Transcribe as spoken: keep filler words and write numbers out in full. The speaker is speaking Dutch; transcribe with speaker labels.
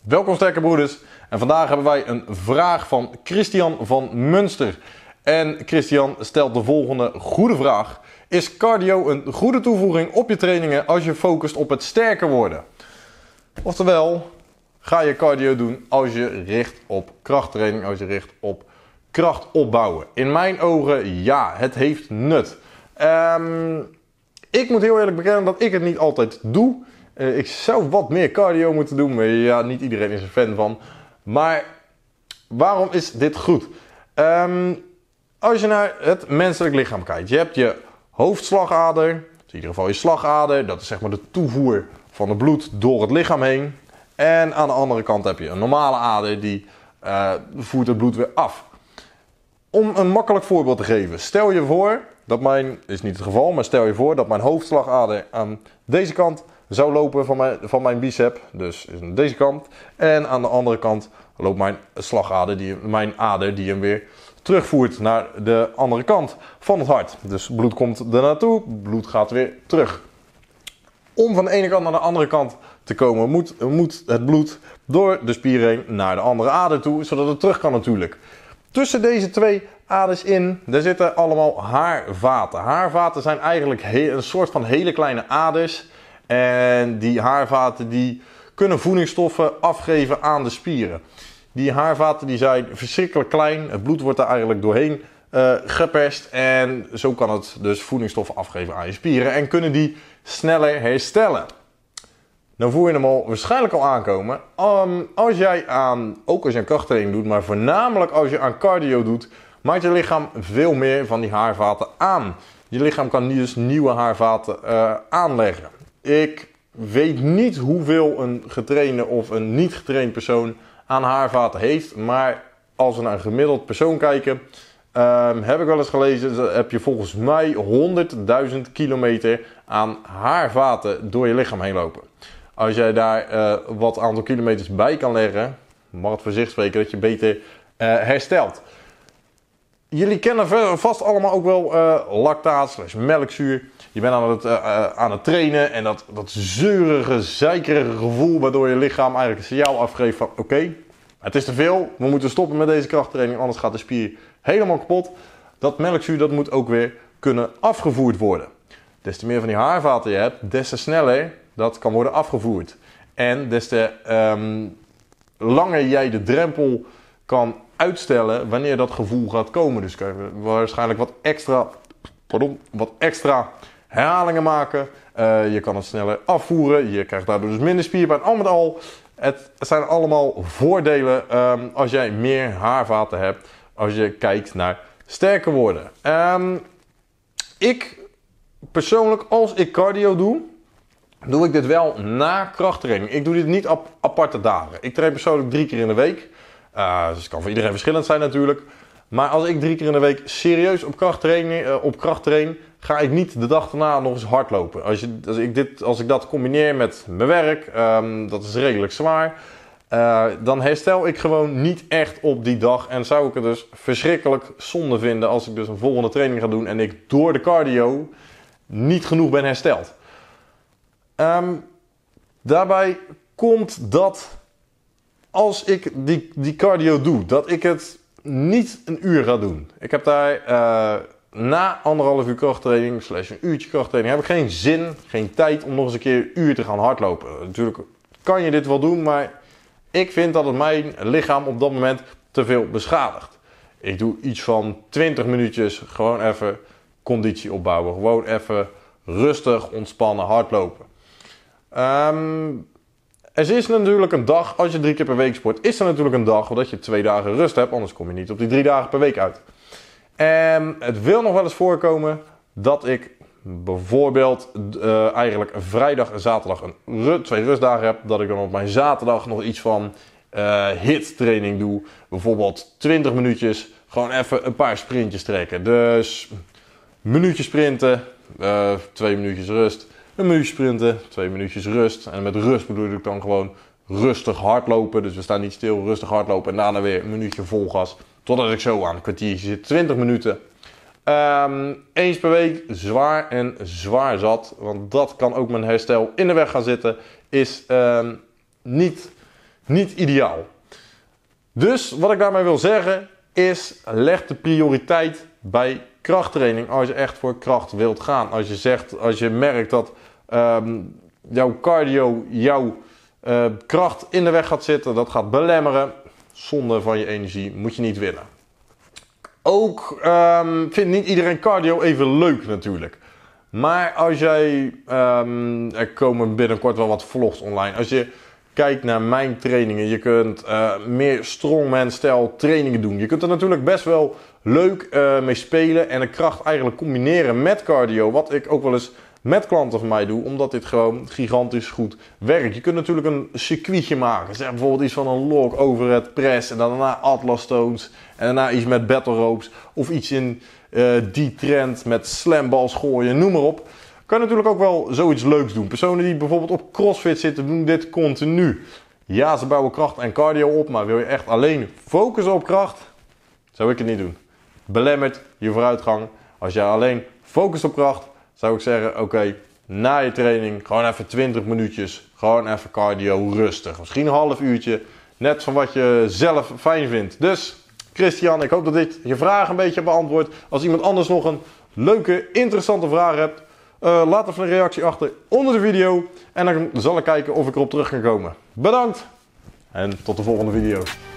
Speaker 1: Welkom sterke broeders en vandaag hebben wij een vraag van Christian van Münster. En Christian stelt de volgende goede vraag. Is cardio een goede toevoeging op je trainingen als je focust op het sterker worden? Oftewel, ga je cardio doen als je richt op krachttraining, als je richt op kracht opbouwen? In mijn ogen ja, het heeft nut. Um, ik moet heel eerlijk bekennen dat ik het niet altijd doe. Uh, ik zou wat meer cardio moeten doen, maar ja, niet iedereen is er fan van. Maar waarom is dit goed? Um, als je naar het menselijk lichaam kijkt, je hebt je hoofdslagader, dus in ieder geval je slagader, dat is zeg maar de toevoer van het bloed door het lichaam heen. En aan de andere kant heb je een normale ader, die uh, voert het bloed weer af. Om een makkelijk voorbeeld te geven, stel je voor, dat mijn, is niet het geval, maar stel je voor dat mijn hoofdslagader aan deze kant zou lopen van mijn, van mijn bicep, dus is aan deze kant. En aan de andere kant loopt mijn slagader, die, mijn ader die hem weer terugvoert naar de andere kant van het hart. Dus bloed komt er naartoe, bloed gaat weer terug. Om van de ene kant naar de andere kant te komen, moet, moet het bloed door de spier heen naar de andere ader toe, zodat het terug kan natuurlijk. Tussen deze twee aders in, daar zitten allemaal haarvaten. Haarvaten zijn eigenlijk een soort van hele kleine aders. En die haarvaten die kunnen voedingsstoffen afgeven aan de spieren. Die haarvaten die zijn verschrikkelijk klein. Het bloed wordt daar eigenlijk doorheen uh, geperst. En zo kan het dus voedingsstoffen afgeven aan je spieren. En kunnen die sneller herstellen. Dan voel je hem al waarschijnlijk al aankomen. Um, als jij aan, ook als je een krachttraining doet, maar voornamelijk als je aan cardio doet, maakt je lichaam veel meer van die haarvaten aan. Je lichaam kan dus nieuwe haarvaten uh, aanleggen. Ik weet niet hoeveel een getrainde of een niet getraind persoon aan haarvaten heeft. Maar als we naar een gemiddeld persoon kijken, um, heb ik wel eens gelezen, dat heb je volgens mij honderdduizend kilometer aan haarvaten door je lichaam heen lopen. Als jij daar uh, wat aantal kilometers bij kan leggen, mag het voor zich spreken dat je beter uh, herstelt. Jullie kennen vast allemaal ook wel uh, lactaat slash melkzuur. Je bent aan het, uh, uh, aan het trainen en dat, dat zeurige, zeikerige gevoel waardoor je lichaam eigenlijk een signaal afgeeft van oké, okay, het is te veel, we moeten stoppen met deze krachttraining, anders gaat de spier helemaal kapot. Dat melkzuur dat moet ook weer kunnen afgevoerd worden. Des te meer van die haarvaten je hebt, des te sneller dat kan worden afgevoerd. En des te um, langer jij de drempel kan uitstellen wanneer dat gevoel gaat komen. Dus kan je waarschijnlijk wat extra, pardon, wat extra herhalingen maken. Uh, je kan het sneller afvoeren. Je krijgt daardoor dus minder spierpijn. Al met al, het zijn allemaal voordelen um, als jij meer haarvaten hebt. Als je kijkt naar sterker worden. Um, ik persoonlijk, als ik cardio doe, doe ik dit wel na krachttraining. Ik doe dit niet op aparte dagen. Ik train persoonlijk drie keer in de week. Uh, dus het kan voor iedereen verschillend zijn natuurlijk. Maar als ik drie keer in de week serieus op kracht train, uh, op kracht train, ga ik niet de dag daarna nog eens hardlopen. Als, je, als, ik, dit, als ik dat combineer met mijn werk, um, dat is redelijk zwaar. Uh, dan herstel ik gewoon niet echt op die dag. En zou ik het dus verschrikkelijk zonde vinden als ik dus een volgende training ga doen en ik door de cardio niet genoeg ben hersteld. Um, daarbij komt dat als ik die, die cardio doe, dat ik het niet een uur ga doen. Ik heb daar uh, na anderhalf uur krachttraining, slash een uurtje krachttraining, heb ik geen zin, geen tijd om nog eens een keer een uur te gaan hardlopen. Natuurlijk kan je dit wel doen, maar ik vind dat het mijn lichaam op dat moment te veel beschadigt. Ik doe iets van twintig minuutjes gewoon even conditie opbouwen. Gewoon even rustig, ontspannen, hardlopen. Um, er is natuurlijk een dag, als je drie keer per week sport, is er natuurlijk een dag dat je twee dagen rust hebt. Anders kom je niet op die drie dagen per week uit. En het wil nog wel eens voorkomen dat ik bijvoorbeeld uh, eigenlijk een vrijdag en zaterdag een ru- twee rustdagen heb. Dat ik dan op mijn zaterdag nog iets van uh, hit training doe. Bijvoorbeeld twintig minuutjes, gewoon even een paar sprintjes trekken. Dus een minuutje sprinten, uh, twee minuutjes rust. Een minuutje sprinten, twee minuutjes rust. En met rust bedoel ik dan gewoon rustig hardlopen. Dus we staan niet stil, rustig hardlopen. En daarna weer een minuutje vol gas. Totdat ik zo aan een kwartiertje zit, twintig minuten. Um, eens per week zwaar en zwaar zat. Want dat kan ook mijn herstel in de weg gaan zitten. Is um, niet, niet ideaal. Dus wat ik daarmee wil zeggen is, leg de prioriteit bij krachttraining als je echt voor kracht wilt gaan. Als je zegt, als je merkt dat um, jouw cardio, jouw uh, kracht in de weg gaat zitten, dat gaat belemmeren, zonde van je energie, moet je niet winnen. Ook um, vindt niet iedereen cardio even leuk natuurlijk. Maar als jij, um, er komen binnenkort wel wat vlogs online. Als je kijkt naar mijn trainingen, je kunt uh, meer strongman stijl trainingen doen. Je kunt er natuurlijk best wel leuk uh, mee spelen en de kracht eigenlijk combineren met cardio. Wat ik ook wel eens met klanten van mij doe, omdat dit gewoon gigantisch goed werkt. Je kunt natuurlijk een circuitje maken. Zeg bijvoorbeeld iets van een log over het press en dan daarna Atlas stones en daarna iets met battle ropes of iets in uh, die trend met slamballs gooien, noem maar op. Kan je natuurlijk ook wel zoiets leuks doen. Personen die bijvoorbeeld op CrossFit zitten doen dit continu. Ja, ze bouwen kracht en cardio op, maar wil je echt alleen focussen op kracht, zou ik het niet doen. Belemmert je vooruitgang. Als je alleen focust op kracht, zou ik zeggen, oké, okay, na je training gewoon even twintig minuutjes, gewoon even cardio rustig. Misschien een half uurtje, net van wat je zelf fijn vindt. Dus Christian, ik hoop dat dit je vraag een beetje beantwoordt. Als iemand anders nog een leuke, interessante vraag hebt, uh, laat even een reactie achter onder de video. En dan zal ik kijken of ik erop terug kan komen. Bedankt en tot de volgende video.